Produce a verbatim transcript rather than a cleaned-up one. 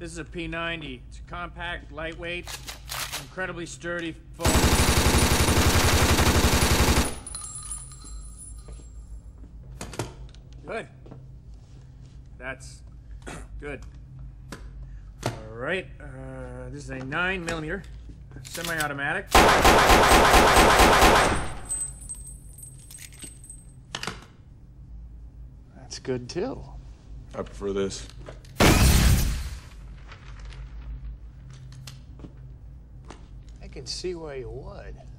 This is a P ninety. It's compact, lightweight, incredibly sturdy foam. Good. That's good. All right. Uh, this is a nine millimeter semi-automatic. That's good too. I prefer this. I can see why you would.